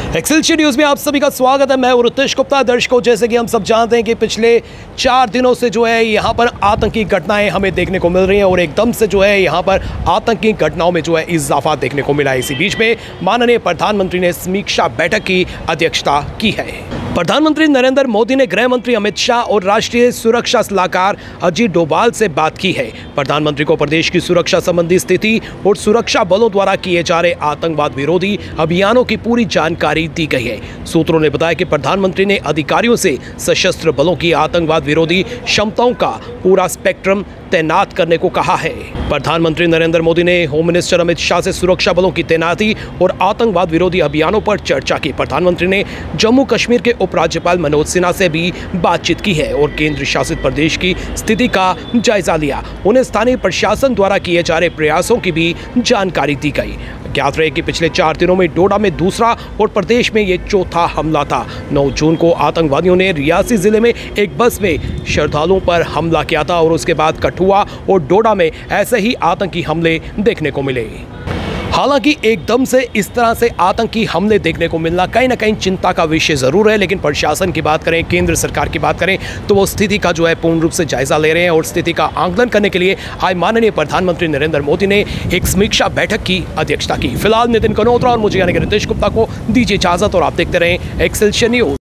Excelsior news में आप सभी का स्वागत है। मैं रितेश गुप्ता। दर्शकों, जैसे कि हम सब जानते हैं कि पिछले 4 दिनों से जो है यहाँ पर आतंकी घटनाएं हमें देखने को मिल रही हैं और एकदम से जो है यहाँ पर आतंकी घटनाओं में जो है इजाफा देखने को मिला है। इसी बीच में माननीय प्रधानमंत्री ने समीक्षा बैठक की अध्यक्षता की है। प्रधानमंत्री नरेंद्र मोदी ने गृह मंत्री अमित शाह और राष्ट्रीय सुरक्षा सलाहकार अजीत डोभाल से बात की है। प्रधानमंत्री को प्रदेश की सुरक्षा संबंधी स्थिति और सुरक्षा बलों द्वारा किए जा रहे आतंकवाद विरोधी अभियानों की पूरी जानकारी दी गई है। सूत्रों ने बताया कि प्रधानमंत्री ने अधिकारियों से सशस्त्र बलों की आतंकवाद विरोधी क्षमताओं का पूरा स्पेक्ट्रम तैनात करने को कहा है। प्रधानमंत्री नरेंद्र मोदी ने होम मिनिस्टर अमित शाह से सुरक्षा बलों की तैनाती और आतंकवाद विरोधी अभियानों पर चर्चा की। प्रधानमंत्री ने जम्मू कश्मीर के उपराज्यपाल मनोज सिन्हा से भी बातचीत की है और केंद्र शासित प्रदेश की स्थिति का जायजा लिया। उन्हें स्थानीय प्रशासन द्वारा किए जा रहे प्रयासों की भी जानकारी दी गई। ज्ञात रहे कि पिछले 4 दिनों में डोडा में दूसरा और प्रदेश में ये चौथा हमला था। 9 जून को आतंकवादियों ने रियासी जिले में एक बस में श्रद्धालुओं पर हमला किया था और उसके बाद कठुआ और डोडा में ऐसे ही आतंकी हमले देखने को मिले। हालांकि एकदम से इस तरह से आतंकी हमले देखने को मिलना कहीं ना कहीं चिंता का विषय जरूर है, लेकिन प्रशासन की बात करें, केंद्र सरकार की बात करें तो वो स्थिति का जो है पूर्ण रूप से जायजा ले रहे हैं और स्थिति का आकलन करने के लिए आज माननीय प्रधानमंत्री नरेंद्र मोदी ने एक समीक्षा बैठक की अध्यक्षता की। फिलहाल नितिन कनोत्रा और मुझे यानी कि रितेश गुप्ता को दीजिए इजाजत और आप देखते रहें एक्सेलशियर न्यूज।